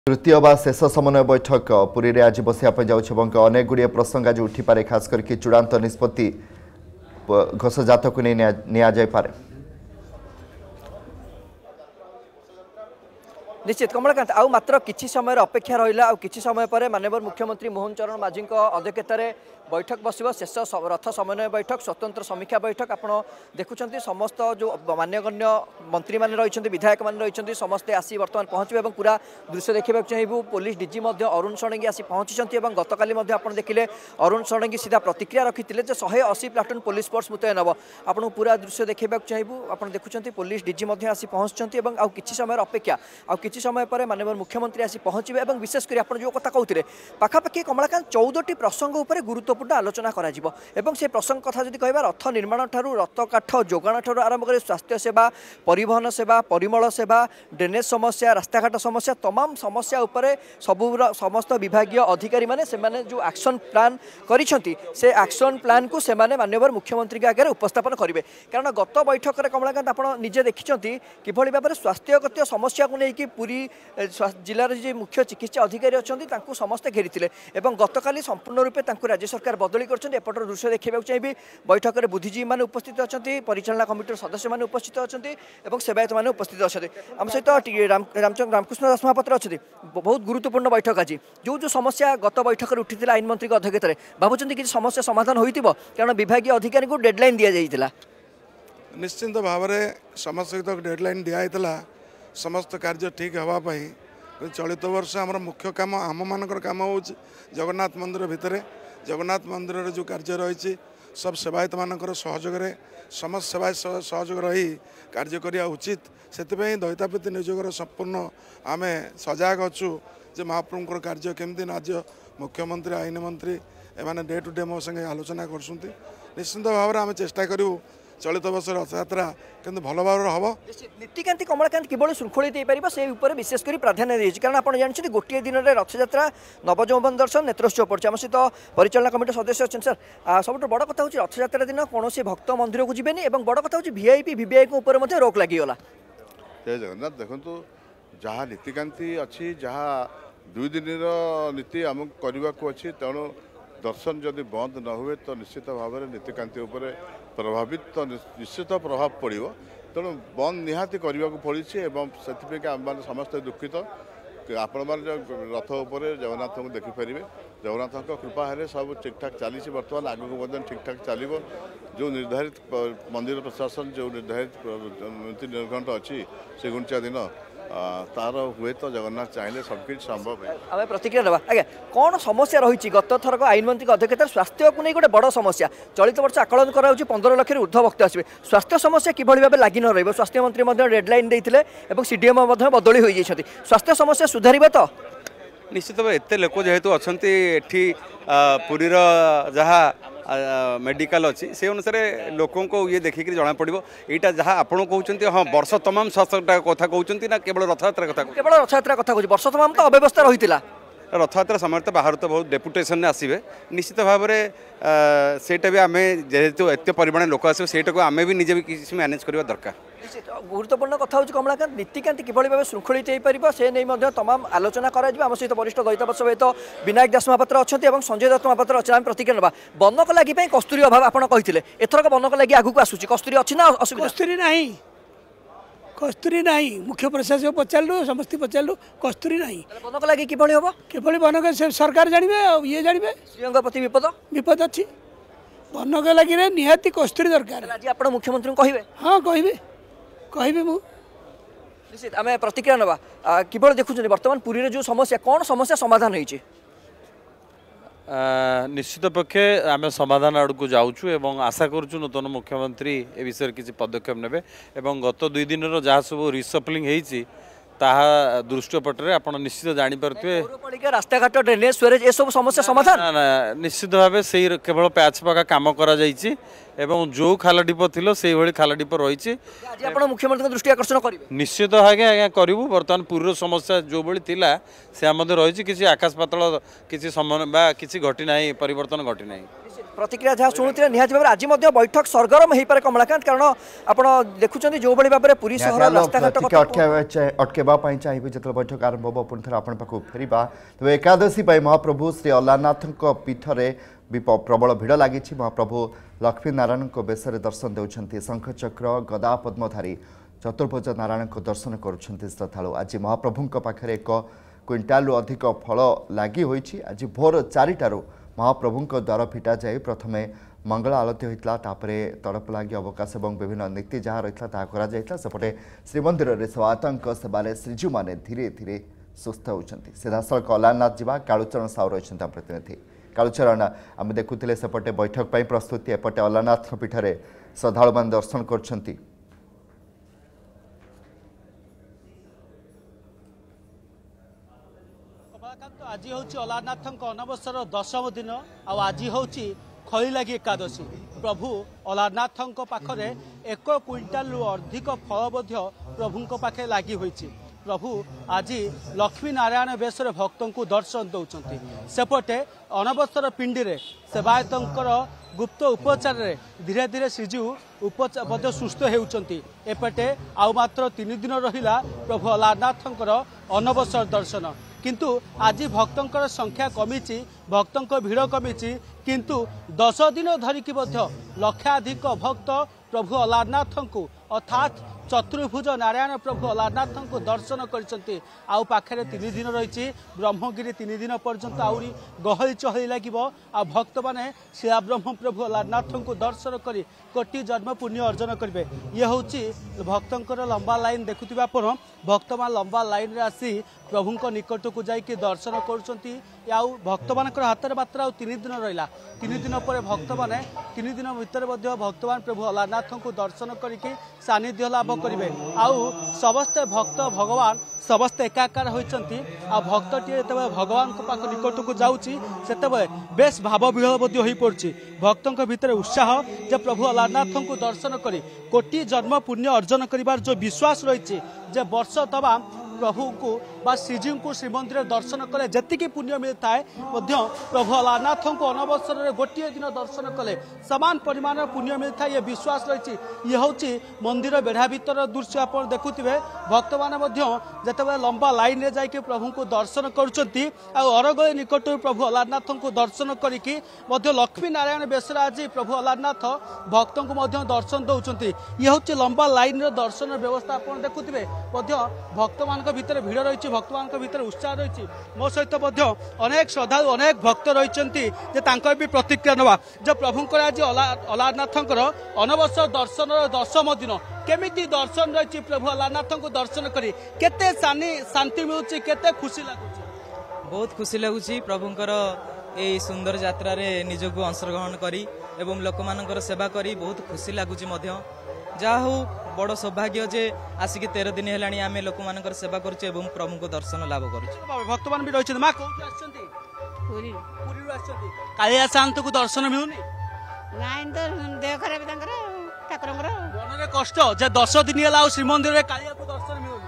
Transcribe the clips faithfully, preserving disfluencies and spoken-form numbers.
तृतीय बा शेष समन्वय बैठक पुरी रे आज बसिया जाऊँ अनेक गुड़िए प्रसंग आज उठिपे खास करके चूड़ांत निष्पत्ति घोषजात को नहीं पारे। निश्चित कमलाकांत आउ मात्र किछि समय अपेक्षा रहा आ किछि समय पर माननीय मुख्यमंत्री मोहन चरण माझी अध्यक्षतार बैठक बस शेष रथ समन्वय बैठक स्वतंत्र समीक्षा बैठक आप देखुं समस्त जो मान्यगण्य मंत्री मैंने रही विधायक मैंने रही समस्ते आसी बर्तमान पहुँचे पूरा दृश्य देखा चाहिए। पुलिस डीजी अरुण षडंगी आसी पहुंची गतकाली आप देखिले अरुण षडंगी सीधा प्रतिक्रिया रखी शे अशी प्लाटून पुलिस फोर्स मुतयन हम आपको पूरा दृश्य देखा चाहिए। आप देखुं पुलिस डीजी आसी पहुँचती किसी समय अपेक्षा आ किसी समय पर माननीय मुख्यमंत्री आसी पहुँचे विशेष कर आप जो कथा कहते पाखापाखि कमलाकांत चौदह प्रसंग उपर गुरुत्वपूर्ण आलोचना करा से प्रसंग कथा जब कह रथ निर्माण ठारू रथ काठ जोगाण ठारू आरंभ कर स्वास्थ्य सेवा परिवहन सेवा परिमल सेवा ड्रेनेज समस्या रास्ताघाट समस्या तमाम समस्या उपरे सबू समस्त विभागीय अधिकारी माने से माने जो एक्शन प्लान करिसेंती से एक्शन प्लान को से माने माननीय मुख्यमंत्री के आगे उपस्थापन करेंगे। कारण गत बैठक में कमलाकांत आप निजे देखिं किभली भाव में स्वास्थ्यगत समस्या को लेकिन पूरी जिलार जी मुख्य चिकित्सा अधिकारी अच्छा समस्ते घेरी गतकाली संपूर्ण रूपे राज्य सरकार बदली करपटर दृश्य देखा चाहिए। बैठक में बुद्धिजीवी मैंने उपस्थित अच्छा परिचालना कमिटर सदस्य मैंने उपस्थित अच्छा सेवायत मैंने उपस्थित अच्छा आम सहित रामचंद्र रामकृष्ण दास महापात्र अच्छा बहुत गुरुत्वपूर्ण बैठक आज जो जो समस्या गत बैठक में उठी आईन मंत्री अध्यक्षतार भावुं कि समस्या समाधान हो कारण विभागीय अधिकारी को डेडलाइन दि जाइए निश्चिंत भाव में समस्त डेडलाइन दिखाई समस्त कार्य ठीक हाँपाई चलित वर्ष आम मुख्य काम आम मान कम हो जगन्नाथ मंदिर भितर जगन्नाथ मंदिर जो कार्य रही सब सेवायत मान सहयोग समस्त सेवायत सहयोग रही कार्य करने उचित से दैतापति नियोग संपूर्ण आम सजग अच्छु जे महाप्रभु कार्य केमती राज्य मुख्यमंत्री आईन मंत्री एमाने डे टू डे मो संगे आलोचना कर निश्चिंत भाव में आम चेष्टा करूँ चलित वर्ष रथयात्रा कि भल भाव हम नीतिकांति कमलाकांत किभली श्रृंखलित हो पार से विशेषकर प्राधान्य दी कारण आप जानते गोटे दिन में रथयात्रा नवजौवन दर्शन नेत्रोत्सव पड़े आम सहित परिचालना कमिटी सदस्य अच्छे सर सब बड़ कथा हूँ रथयात्रा दिन कौन भक्त मंदिर को जीवेनी बड़ कथा हूँ वीआईपी वीवीआई उपर रोक लगिगला जय जगन्नाथ देखो जहाँ नीतिकांति अच्छी जहाँ दुई दिन नीति आमको करने को अच्छी तेणु दर्शन जदि बंद न हुए तो निश्चित भाव में नीतिकांति उपर प्रभावित तो निश्चित प्रभाव पड़ो तेणु बंद निहाती करने को पड़ी से मैंने समस्त दुखित आपण मैंने रथ उपर जगन्नाथ को देखिपारे जगन्नाथ कृपा है सब ठीक ठाक चली बर्तमान आगे ठीक ठाक चलो जो निर्धारित मंदिर प्रशासन जो निर्धारित नीति निर्घंट अच्छी से गुंचा दिन तार हुए तो जगन्नाथ चाहिए सबकि संभव है। आम प्रतिक्रिया देवा आज्ञा कौन समस्या रही गत थरक आईन मंत्री अध्यक्षतार स्वास्थ्य को नहीं गोटे बड़ समस्या चलित वर्ष आकलन कर पंद्रह लक्ष ऊर्ध्व भक्त आसवे स्वास्थ्य समस्या किभली भाव लगी न रही स्वास्थ्य मंत्री डेडलाइन देते सीडीएम बदली हो जाती स्वास्थ्य समस्या सुधार तो निश्चित भाव एत लोक जेहेतु अच्छा पुरीर जहाँ मेडिकल अच्छी से अनुसार लोकों को ये देखिक जना पड़ो यहाँ जहाँ आपड़ कहते हाँ वर्ष तमाम स्वास्थ्य कथा कहते ना केवल रथयात्रा कथा केवल रथयात्रा कथा कहूँ वर्ष तमाम तो अव्यवस्था रही रथयात्रा समय तो बाहर तो बहुत डेपुटेशन आसवे निश्चित भाव में सेटा भी आम जेहेतु एत परिमाण लोक आसवे सेटा को आम भी निजे भी किसी मैनेज करवा दरकार। गुरुत्वपूर्ण कथा हूँ कमलाकांत नीतिकांति किभली भाव श्रृंखलित हो पार से नहीं तमाम आलोचना करा सहित वरिष्ठ दैतापत सहित विनायक दास महापात्र अच्छा संजय दत्त महापात्र अच्छा आम प्रतिक्रिया ना बनक लगी कस्तूरी अभाव आप कहते एथरक बनक लगी आगू आसूँ कस्तूरी अच्छी ना कस्तूरी ना कस्तूरी ना मुख्य प्रशासक पचारू समस्त पचारू कस्तूरी ना बनक लगी किभली हम किभली बनक सरकार जानवे ये जानवे श्रीअंग प्रति विपद विपद अच्छी बनक लगे निहाती कस्तूरी दरकार आज आप मुख्यमंत्री कहे हाँ कहे कहे मु निश्चित आम प्रतिक्रिया ना किभली देखुं बर्तमान पुरी जो समस्या कौन समस्या समाधान होती निश्चित पक्षे आम समाधान आड़ को जाऊँ एवं आशा करुँ नूतन मुख्यमंत्री ए विषय किसी पदक्षेप नेबे एवं गत दुई दिन जहाँ सब रिसप्लिंग होती ताहा दृष्टिपटे आप निश्चित जानीपे रास्ताघाट ड्रेनेज स्वेरेज ए सब समस्या समाधान ना ना निश्चित भाव से केवल पैच पका कम कर जो खाल ढीप थी से भाई खाल ढीप रही मुख्यमंत्री दृष्टि आकर्षण करेंगे निश्चित आगे आज्ञा करूँ बर्तमान पूर्व समस्या जो भाई थिला से रही किसी आकाश पातल किसी समय किसी घटी ना परिवर्तन घटी ना प्रतिक्रिया जहाँ शुणुते निहाती भाव आज बैठक सरगरम हो पाए कमलाकांत कारण आप देखुं जो भाई भाव में पुरी सहर रास्ताघाट अटकेवाई चाहिए जो बैठक आरंभ हो पुणी थे आपण पाखु फेरवा तेज एकादशी महाप्रभु श्री अलारनाथ पीठरे भी प्रबल भिड़ लगी महाप्रभु लक्ष्मी नारायण बेश दर्शन देउछंती शंखचक्र गदा पद्मधारी चतुर्भुज नारायण को दर्शन करुछंती श्रद्धालु आज महाप्रभु पाखरे एक क्विंटालु अधिक फल लगी होईछि आज भोर चारिटारू महाप्रभु द्वार फिटा जाए प्रथमे मंगल आलती होता तापरे तड़प लगी अवकाश और विभिन्न नीति जहाँ रही था सेपटे श्रीमंदिर में स्वातंक सेवारे श्रीजू मैंने धीरे धीरे सुस्थ होती सीधासख अलारनाथ जावा कालुचरण साहू रही प्रतिनिधि कालुचरण आम देखुले सेपटे बैठक पर प्रस्तुति एपटे अलारनाथ पीठरे श्रद्धालु मान दर्शन कर आज हूँ अलारनाथ अनवसर दशम दिन आज हूँ खईलागी एकादशी प्रभु अलारनाथ पाखरे एक क्विंटालु अधिक फल प्रभु पाखे लगी हुई प्रभु आज लक्ष्मी नारायण बेश भक्त को दर्शन दौरान सेपटे अनवसर पिंडी में सेवायतर गुप्त उपचार धीरे धीरे श्रीजू उपचार सुस्थ होती एपटे आउ मात्र तीन दिन रहिला प्रभु अलारनाथ अनवसर दर्शन किंतु आज भक्तों संख्या कमी भक्तों भिड़ कमी किंतु दस दिन धरिकी लक्षाधिक भक्त प्रभु अलारनाथ को अर्थात चतुर्भुज नारायण प्रभु अलारनाथ को दर्शन करछंती आउ पाखरे तीन दिन रही ब्रह्मगिरी तीन दिन पर्यंत आहरी गहली चहली लगे आ भक्त मैंने शिला ब्रह्म प्रभु अलारनाथ को दर्शन कर कोटि जन्म पुण्य अर्जन करेंगे ये हूँ भक्तों लंबा लाइन देखुवा आप भक्त मान लंबा लाइन रे आसी प्रभु निकट को जाकि दर्शन करुँच आउ भक्त मान हाथ में मात्र तीन दिन रहा तीन दिन पर भक्त मैंने तीन दिन भितर भक्त मान प्रभु अलारनाथ को दर्शन करके सानिध्य लाभ करेंगे आउ समस्ते भक्त भगवान समस्ते एकाकार होती आ भक्तटी जो भगवान पाख निकट को जाऊँगी से बेस भाव विहल हो पड़ी भक्तों भितर उत्साह जे प्रभु अलारनाथ को दर्शन कर कोटि जन्म पुण्य अर्जन कर जो विश्वास रही जे वर्ष तमाम प्रभु को बा श्रीजी को श्रीमंदिर दर्शन कले जी पुण्य मिलता है प्रभु अलारनाथ को अनवसर में गोटे दिन दर्शन कले समान परिमाण पुण्य मिलता है ये विश्वास रही ये हूँ मंदिर बेढ़ा भीतर दृश्य आप देखुवे भक्त मैंने लंबा लाइन में जाकि प्रभु को दर्शन करगली निकट प्रभु अलारनाथ को दर्शन करके लक्ष्मी नारायण बेस आज प्रभु अलारनाथ भक्त को दर्शन दौरान ये हूँ लंबा लाइन दर्शन व्यवस्था आप देखुवे भक्त मान भितर भिड़ रही भक्त मान भितर उत्साह रही मो सहित अनेक श्रद्धालु अनेक भक्त रही भी प्रतिक्रिया नवा जो प्रभुंर आज अलारनाथ अनवसर दर्शन दशम दिन केमिति दर्शन रही प्रभु अलारनाथ को दर्शन करी केते शांति मिलूँ केते खुशी लगुच बहुत खुशी लगुच प्रभुंर ये सुंदर यात्रा रे निजको अंशग्रहण करी एवं लोक मानकर सेवा करी बहुत खुशी लगुच जहा हो बड़ सौभाग्य जे आसिक तेरह दिन है आम लोक मान सेवा करुचे प्रभु को दर्शन लाभ कर भक्त मान भी रही माँ कौन कालिया शांत को दर्शन मिलूनी देह खराब ठाकुर मन कष्ट जे दस दिन है श्रीमंदिर में कालिया को दर्शन मिलूनी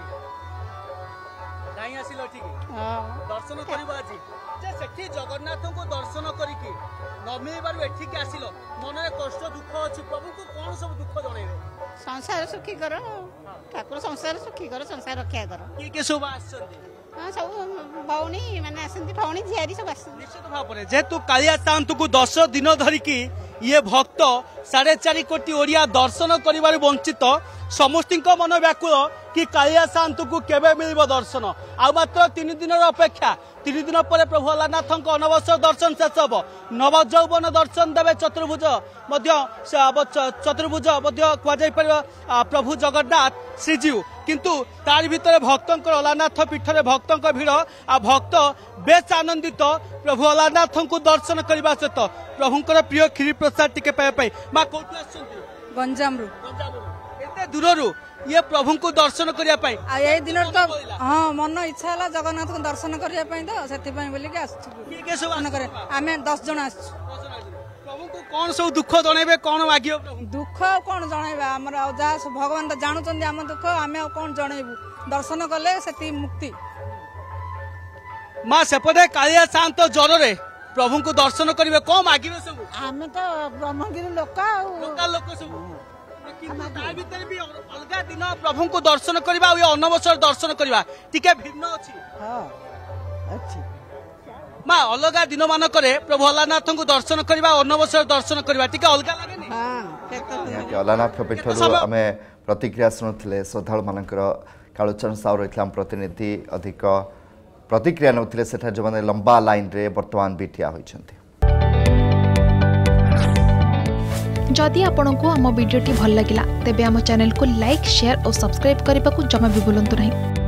दर्शन कर जगन्नाथ को दर्शन करके न मिलबार एठिक आसिल मन कष्ट दुख अच्छी प्रभु को कौन सब दुख जन संसार सुखी कर ठाकुर संसार सुखी कर संसार रक्षा कर किए किए सब आछंती हां सब भौणी माने आछंती भौणी झियारी सब आछंती निश्चित भाव रे जेतु कालिया शांत को दस दिन धरिकी ये भक्त साढ़े चार कोटी ओडिया दर्शन करिबार वंचित समस्ती मन व्याकुल कि कालिया शांत को केबे मिलिबो दर्शन आ मात्र तीन दिन अपेक्षा तीन दिन पर प्रभु अलारनाथ अनवसर दर्शन शेष हम नव यौवन दर्शन देवे चतुर्भुज चतुर्भुज कहुपर प्रभु जगन्नाथ श्रीजीव किंतु तार भीतर भक्तों अलारनाथ पीठरे भक्तों भिड़ आ भक्त बेस आनंदित प्रभु अलारनाथ को दर्शन करने सहित प्रभुंर प्रिय क्षीरी प्रसाद टिके पाइबा माँ कौटू गंजाम एते दूर ये प्रभु को दर्शन करने दिन तो हाँ मन इच्छा है जगन्नाथ को दर्शन करने तो से आम दस जन आस प्रभु को कौन सब दुख जनइबे कौन मागियो दुख कौन जनइबा हमर जहाँ भगवान तो जानुचंदी आम दुख आम कौन जनइबू दर्शन कले से मुक्ति माँ सेपटे कालिया शांत ज्वर प्रभु को दर्शन करेंगे कौन मागे सब ଆମେ ତ ବ୍ରହ୍ମଗିରି ଲୋକ ଆଉ ଲୋକାଲ ଲୋକ ସବୁ କିନ୍ତୁ ତା ଭିତରେ ବି ଅଲଗା ଦିନ ପ୍ରଭୁଙ୍କୁ ଦର୍ଶନ କରିବା ଆଉ ଏ ଅନବସର ଦର୍ଶନ କରିବା ଟିକେ ଭିନ୍ନ ଅଛି ହଁ ଅଛି ମା ଅଲଗା ଦିନ ମାନଙ୍କରେ ପ୍ରଭୁ ଅଲାରନାଥଙ୍କୁ ଦର୍ଶନ କରିବା ଅନବସର ଦର୍ଶନ କରିବା ଟିକେ ଅଲଗା ଲାଗେନି ନିହାତି ଅଲାରନାଥ ପୀଠରୁ ଆମେ ପ୍ରତିକ୍ରିୟା ଶୁଣୁଥିଲେ ଶ୍ରଦ୍ଧାଳୁ ମାନଙ୍କର କାଳୁଚରଣ ସାହୁ ରହିଥିଲେ ଆମ ପ୍ରତିନିଧି ଅଧିକ ପ୍ରତିକ୍ରିୟା ନେଉଥିଲେ ସେଠାରେ ଯେଉଁମାନେ ଲମ୍ବା ଲାଇନ୍ରେ ବର୍ତ୍ତମାନ ବି ଠିଆ ହୋଇଛନ୍ତି। जदि आपंक आम भिडी भल लगा तेब आम चैनल को लाइक शेयर और सब्सक्राइब करने को जमा भी भूलु नहीं।